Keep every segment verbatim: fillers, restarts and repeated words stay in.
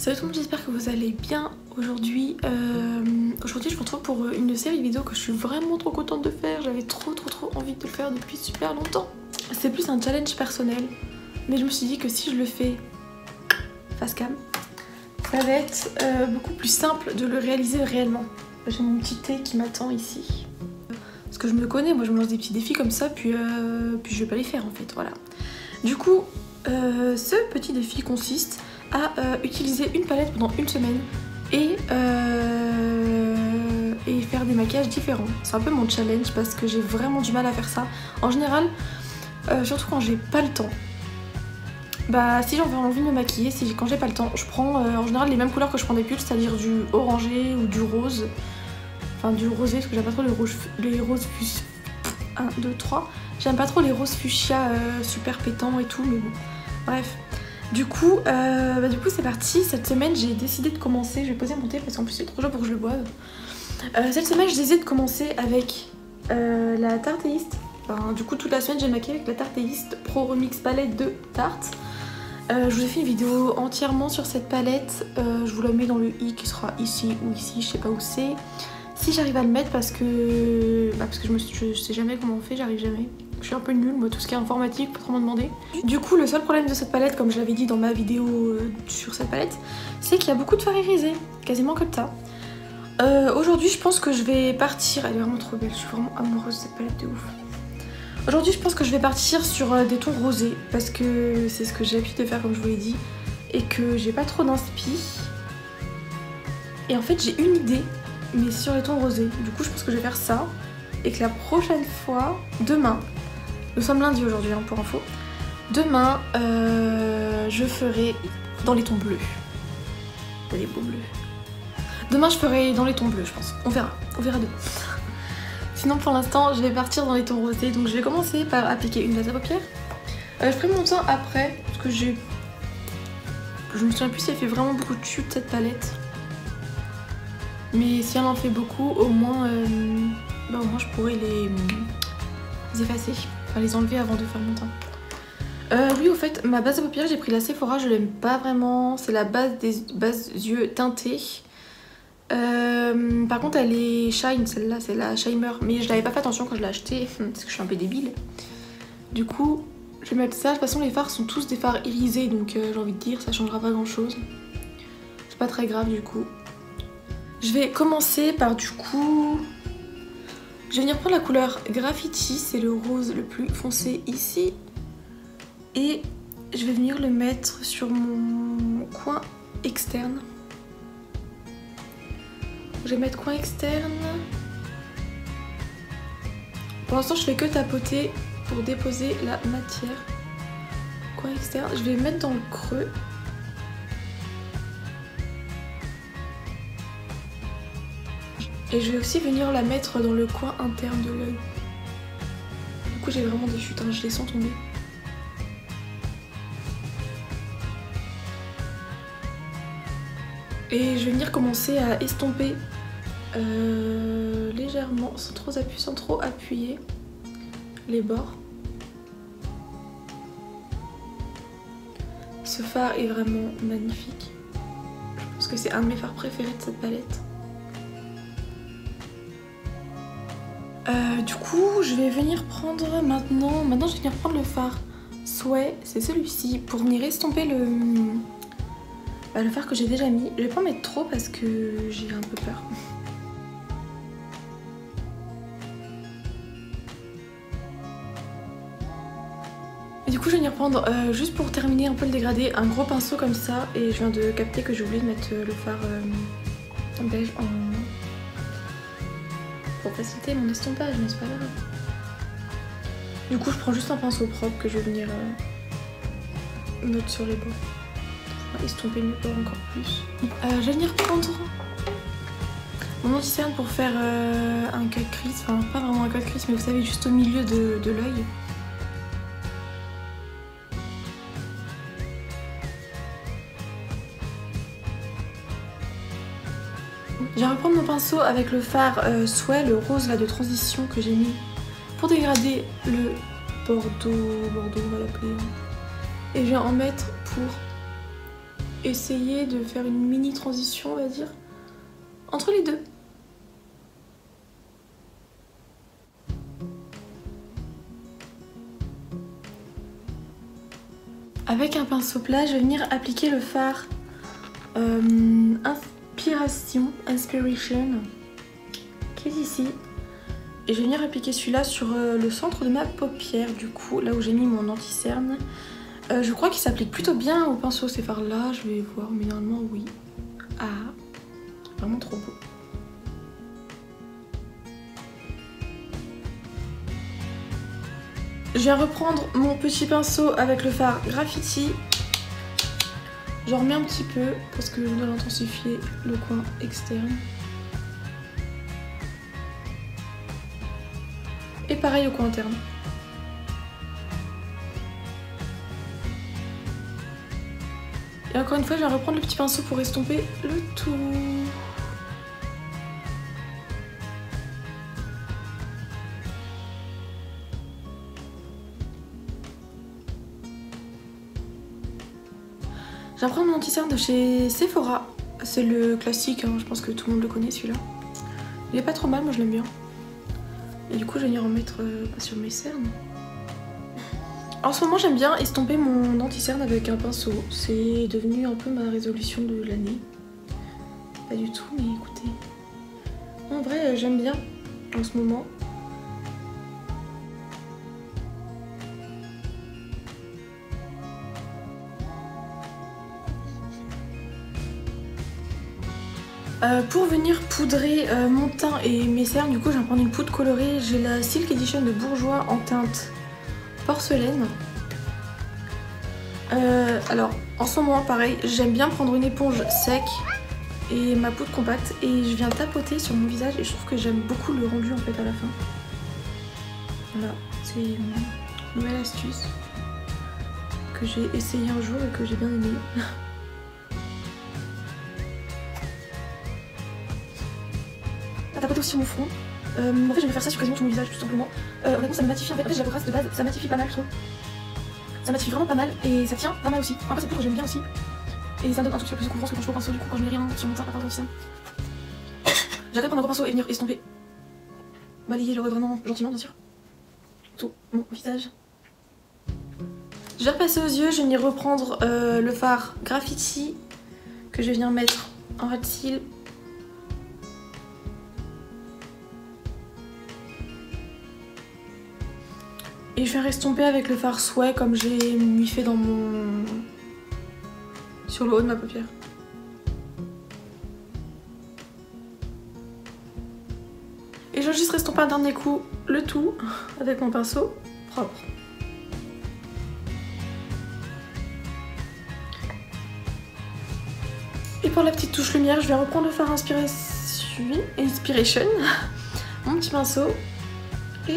Salut tout le monde, j'espère que vous allez bien. Aujourd'hui, euh, aujourd'hui je vous retrouve pour une série vidéo que je suis vraiment trop contente de faire. J'avais trop trop trop envie de le faire depuis super longtemps. C'est plus un challenge personnel, mais je me suis dit que si je le fais face cam, ça va être euh, beaucoup plus simple de le réaliser réellement. J'ai mon petit thé qui m'attend ici. Parce que je me connais, moi je me lance des petits défis comme ça, puis, euh, puis je vais pas les faire en fait, voilà. Du coup, euh, ce petit défi consiste à euh, utiliser une palette pendant une semaine et, euh, et faire des maquillages différents. C'est un peu mon challenge parce que j'ai vraiment du mal à faire ça. En général, euh, surtout quand j'ai pas le temps. Bah si j'ai envie de me maquiller, si, quand j'ai pas le temps, je prends euh, en général les mêmes couleurs que je prends des pulls, c'est-à-dire du orangé ou du rose. Enfin du rosé parce que j'aime pas trop les roses, les roses fuchsia. un, deux, trois. J'aime pas trop les roses fuchsia euh, super pétants et tout, mais bon. Bref. Du coup, euh, bah du coup c'est parti. Cette semaine j'ai décidé de commencer. Je vais poser mon thé parce qu'en plus c'est trop chaud pour que je le boive. Euh, cette semaine j'ai décidé de commencer avec euh, la Tarteist. Enfin, du coup toute la semaine j'ai maquillé avec la Tarteist Pro Remix palette de Tarte. Euh, je vous ai fait une vidéo entièrement sur cette palette. Euh, je vous la mets dans le i qui sera ici ou ici, je sais pas où c'est. Si j'arrive à le mettre parce que bah parce que je, me, je sais jamais comment on fait, j'arrive jamais. Je suis un peu nulle, moi tout ce qui est informatique, pas trop m'en demander. Du coup le seul problème de cette palette, comme je l'avais dit dans ma vidéo euh, sur cette palette, c'est qu'il y a beaucoup de fard irisé, quasiment comme ça. Euh, Aujourd'hui je pense que je vais partir, elle est vraiment trop belle, je suis vraiment amoureuse de cette palette de ouf. Aujourd'hui je pense que je vais partir sur euh, des tons rosés, parce que c'est ce que j'ai l'habitude de faire comme je vous l'ai dit, et que j'ai pas trop d'inspi. Et en fait j'ai une idée, mais sur les tons rosés. Du coup je pense que je vais faire ça, et que la prochaine fois, demain, nous sommes lundi aujourd'hui hein, pour info, demain euh, je ferai dans les tons bleus. Les beaux bleus. Demain je ferai dans les tons bleus je pense, on verra, on verra demain. Sinon pour l'instant je vais partir dans les tons rosés, donc je vais commencer par appliquer une base à paupières. Euh, je ferai mon teint après, parce que j'ai... Je me souviens plus si elle fait vraiment beaucoup de tubes cette palette. Mais si elle en fait beaucoup, au moins, euh, bah, au moins je pourrais les, les effacer, enfin les enlever avant de faire mon teint. Euh, oui au fait, ma base à paupières j'ai pris la Sephora, je l'aime pas vraiment, c'est la base des bases yeux teintés. Euh, par contre elle est shine, celle-là c'est la Shimer, mais je n'avais pas fait attention quand je l'ai achetée parce que je suis un peu débile. Du coup je vais mettre ça, de toute façon les fards sont tous des fards irisés donc euh, j'ai envie de dire ça changera pas grand chose. C'est pas très grave du coup. Je vais commencer par du coup... Je vais venir prendre la couleur Graffiti, c'est le rose le plus foncé ici. Et je vais venir le mettre sur mon coin externe. Je vais mettre coin externe. Pour l'instant je fais que tapoter pour déposer la matière. Coin externe, je vais mettre dans le creux. Et je vais aussi venir la mettre dans le coin interne de l'œil. Du coup j'ai vraiment des chutes, hein, je les sens tomber. Et je vais venir commencer à estomper euh, légèrement, sans trop, appuyer, sans trop appuyer les bords. Ce fard est vraiment magnifique. Je pense que c'est un de mes fards préférés de cette palette. Euh, du coup, je vais venir prendre maintenant, maintenant je vais venir prendre le fard Sway, c'est celui-ci, pour venir estomper le, bah, le fard que j'ai déjà mis. Je vais pas en mettre trop parce que j'ai un peu peur. Et du coup, je vais venir prendre, euh, juste pour terminer un peu le dégradé, un gros pinceau comme ça. Et je viens de capter que j'ai oublié de mettre le fard euh, beige en... pour faciliter mon estompage, mais c'est pas grave. Du coup je prends juste un pinceau propre que je vais venir euh, mettre sur les bords. Pour estomper mes bords encore plus. Euh, je vais venir prendre mon anti-cerne pour faire euh, un cut crease, enfin pas vraiment un cut crease mais vous savez juste au milieu de, de l'œil. Je vais reprendre mon pinceau avec le fard euh, Sway, le rose là de transition que j'ai mis pour dégrader le Bordeaux, Bordeaux on va l'appeler. Et je vais en mettre pour essayer de faire une mini transition, on va dire, entre les deux. Avec un pinceau plat, je vais venir appliquer le fard euh, Inspiration, Inspiration, qui est ici. Et je vais venir appliquer celui-là sur euh, le centre de ma paupière, du coup, là où j'ai mis mon anti-cerne. Euh, je crois qu'il s'applique plutôt bien au pinceau ces fards-là, je vais voir, mais normalement oui. Ah, vraiment trop beau. Je viens reprendre mon petit pinceau avec le fard Graffiti. J'en remets un petit peu parce que je dois intensifier le coin externe. Et pareil au coin interne. Et encore une fois, je vais reprendre le petit pinceau pour estomper le tout. Je vais prendre mon anti-cerne de chez Sephora. C'est le classique, hein, je pense que tout le monde le connaît celui-là. Il est pas trop mal, moi je l'aime bien. Et du coup, je vais venir en mettre euh, sur mes cernes. En ce moment, j'aime bien estomper mon anti-cerne avec un pinceau. C'est devenu un peu ma résolution de l'année. Pas du tout, mais écoutez. En vrai, j'aime bien en ce moment. Euh, pour venir poudrer euh, mon teint et mes cernes, du coup, je vais prendre une poudre colorée. J'ai la Silk Edition de Bourjois en teinte porcelaine. Euh, alors, en ce moment, pareil, j'aime bien prendre une éponge sec et ma poudre compacte et je viens tapoter sur mon visage et je trouve que j'aime beaucoup le rendu en fait à la fin. Voilà, c'est une nouvelle astuce que j'ai essayé un jour et que j'ai bien aimé. Tapoter aussi sur mon front. Euh, en fait, je vais faire ça sur quasiment tout mon visage tout simplement. Euh, honnêtement, ça me matifie en fait. En fait, j'ai la bourrasse de base, ça matifie pas mal, je trouve. Ça matifie vraiment pas mal et ça tient pas mal aussi. Après, c'est plus que j'aime bien aussi. Et ça donne un truc sur plus de couvrance que quand je prends au pinceau, du coup, quand je mets rien sur mon teint à part l'anti-cerne. J'adore prendre un gros pinceau et venir estomper. Balayer le vraiment gentiment, bien sûr. Tout mon visage. Je vais repasser aux yeux, je vais venir reprendre euh, le fard Graffiti que je vais venir mettre en ras de cils. Et je vais restomper avec le fard Sway comme j'ai mis fait dans mon... sur le haut de ma paupière. Et je vais juste restomper un dernier coup le tout avec mon pinceau propre. Et pour la petite touche lumière, je vais reprendre le fard Inspiration, Inspiration mon petit pinceau et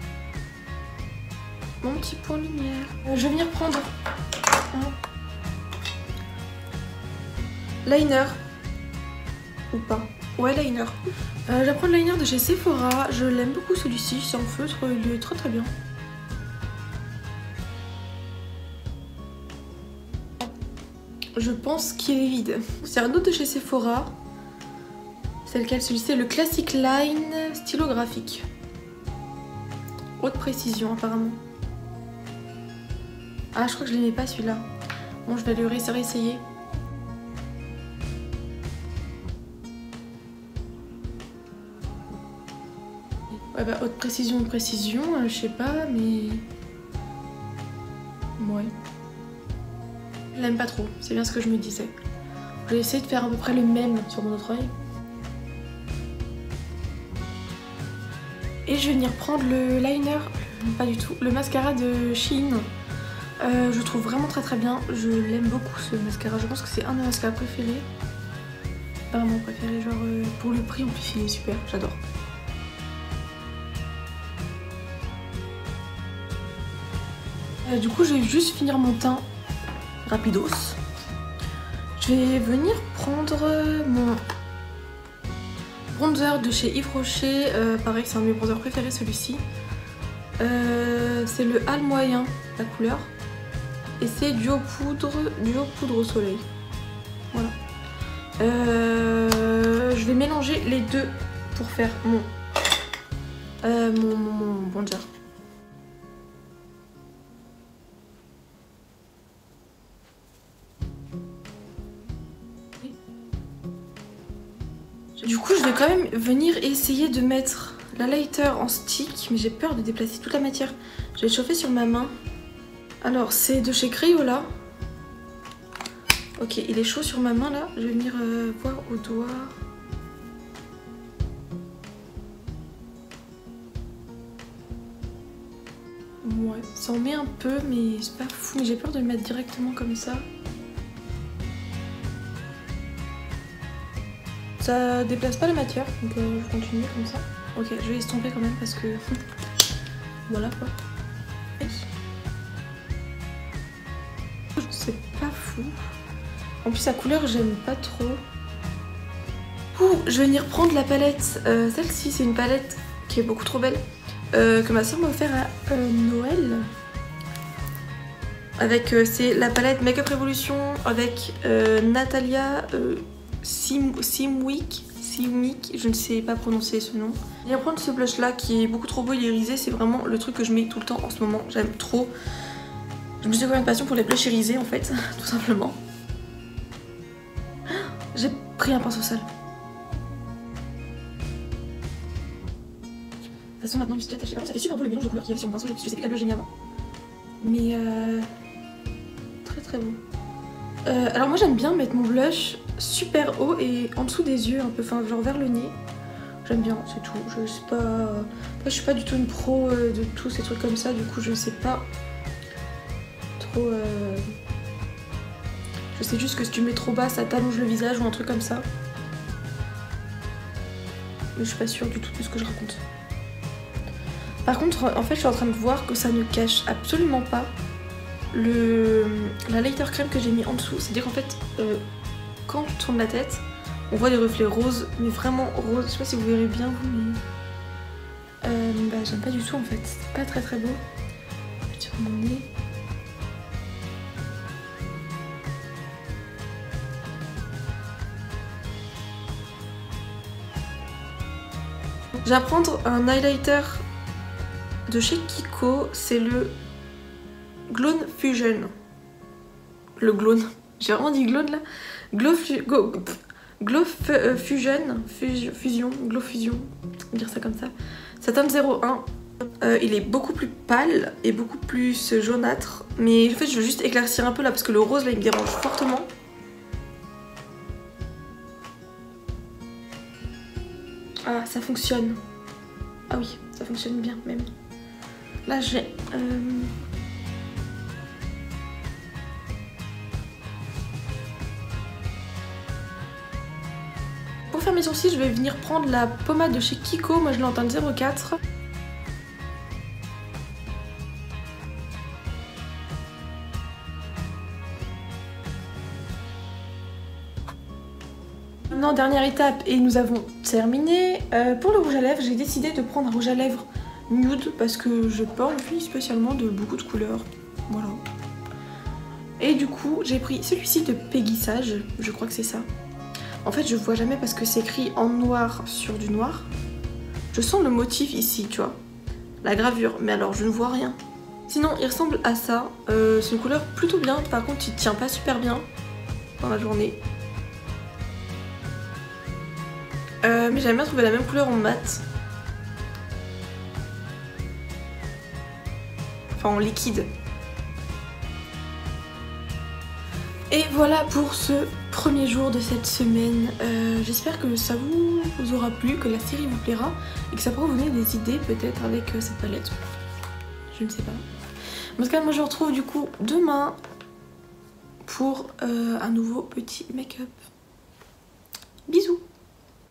mon petit point lumière. Euh, je vais venir prendre un liner ou pas. Ouais, liner. Euh, je vais prendre le liner de chez Sephora. Je l'aime beaucoup celui-ci. C'est en feutre. Il est très très bien. Je pense qu'il est vide. C'est un autre de chez Sephora. C'est lequel? Celui-ci, le Classic Line stylographique. Haute précision apparemment. Ah, je crois que je l'aimais pas celui-là. Bon, je vais le réessayer. Ouais, bah, haute précision, précision, euh, je sais pas, mais... Ouais. Je l'aime pas trop, c'est bien ce que je me disais. Je vais essayer de faire à peu près le même sur mon autre œil. Et je vais venir prendre le liner, pas du tout, le mascara de Shein. Euh, je trouve vraiment très très bien, je l'aime beaucoup ce mascara, je pense que c'est un de mes mascaras préférés. Pas mon préféré, genre euh, pour le prix en plus il est super, j'adore. Euh, du coup je vais juste finir mon teint rapidos. Je vais venir prendre mon bronzer de chez Yves Rocher, euh, pareil c'est un de mes bronzers préférés celui-ci. Euh, c'est le Hal moyen la couleur. Et c'est duo poudre, duo poudre au soleil. Euh, je vais mélanger les deux pour faire mon, euh, mon, mon, mon bronzer. Du coup, je vais quand même venir essayer de mettre la lighter en stick, mais j'ai peur de déplacer toute la matière. Je vais chauffer sur ma main. Alors, c'est de chez Crayola. Ok, il est chaud sur ma main là. Je vais venir euh, voir au doigt. Ouais, ça en met un peu, mais c'est pas fou. Mais j'ai peur de le mettre directement comme ça. Ça déplace pas la matière, donc euh, je continue comme ça. Ok, je vais estomper quand même parce que... voilà quoi. C'est pas fou. En plus, sa couleur, j'aime pas trop. Ouh, je vais venir prendre la palette. Euh, Celle-ci, c'est une palette qui est beaucoup trop belle. Euh, que ma soeur m'a offert à euh, Noël. Avec, euh, c'est la palette Make Up Revolution avec euh, Natalia euh, Sim Simwick. Simwick, je ne sais pas prononcer ce nom. Je viens prendre ce blush là qui est beaucoup trop beau, il est irisé. C'est vraiment le truc que je mets tout le temps en ce moment. J'aime trop. Je me suis découvert une passion pour les blushs irisés en fait, tout simplement. J'ai pris un pinceau sale. De toute façon, maintenant, je suis attachée. Ça fait super beau le mélange de couleurs qu'il y avait sur mon pinceau. Je sais plus quel blush j'ai mis avant. Mais euh... très très beau. Euh, alors, moi, j'aime bien mettre mon blush super haut et en dessous des yeux, un peu, enfin, genre vers le nez. J'aime bien, c'est tout. Je sais pas. Moi, je suis pas du tout une pro euh, de tous ces trucs comme ça. Du coup, je sais pas trop. Euh... Je sais juste que si tu mets trop bas, ça t'allonge le visage ou un truc comme ça. Mais je suis pas sûre du tout de ce que je raconte. Par contre, en fait, je suis en train de voir que ça ne cache absolument pas le la lighter crème que j'ai mis en dessous. C'est-à-dire qu'en fait, euh, quand tu tournes la tête, on voit des reflets roses, mais vraiment roses. Je sais pas si vous verrez bien, vous, mais... Euh, bah, j'aime pas du tout, en fait. C'est pas très très beau. Je vais tirer mon nez. Je vais prendre un highlighter de chez Kiko, c'est le Glow Fusion. Le Glow, j'ai vraiment dit Glow là. Glow, fu go, Glow euh, Fusion, Fusion, Fusion, Glow Fusion, on va dire ça comme ça. Ça teinte zéro un. Euh, il est beaucoup plus pâle et beaucoup plus jaunâtre. Mais en fait, je veux juste éclaircir un peu là parce que le rose là il me dérange fortement. Ah, ça fonctionne. Ah oui, ça fonctionne bien même. Là, j'ai... Euh... Pour faire mes sourcils, je vais venir prendre la pommade de chez Kiko. Moi, je l'ai en teinte zéro quatre. Maintenant, dernière étape et nous avons terminé. Euh, pour le rouge à lèvres, j'ai décidé de prendre un rouge à lèvres nude parce que j'ai pas envie spécialement de beaucoup de couleurs. Voilà. Et du coup, j'ai pris celui-ci de Peggy Sage. Je crois que c'est ça. En fait, je vois jamais parce que c'est écrit en noir sur du noir. Je sens le motif ici, tu vois. La gravure, mais alors je ne vois rien. Sinon, il ressemble à ça. Euh, c'est une couleur plutôt bien. Par contre, il tient pas super bien dans la journée. Euh, mais j'aime bien trouver la même couleur en mat. Enfin en liquide. Et voilà pour ce premier jour de cette semaine. Euh, J'espère que ça vous, vous aura plu, que la série vous plaira et que ça pourra vous donner des idées peut-être avec euh, cette palette. Je ne sais pas. En tout cas, moi je vous retrouve du coup demain pour euh, un nouveau petit make-up. Bisous.